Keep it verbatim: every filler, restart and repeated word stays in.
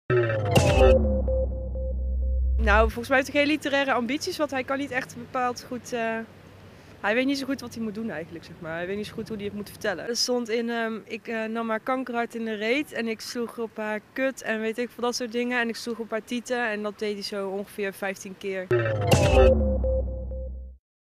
Nou, volgens mij heeft hij geen literaire ambities, want hij kan niet echt bepaald goed... Uh... Hij weet niet zo goed wat hij moet doen eigenlijk, zeg maar. Hij weet niet zo goed hoe hij het moet vertellen. Er stond in, um, ik uh, nam haar kankerhart in de reet en ik sloeg op haar kut en weet ik veel dat soort dingen. En ik sloeg op haar tieten en dat deed hij zo ongeveer vijftien keer.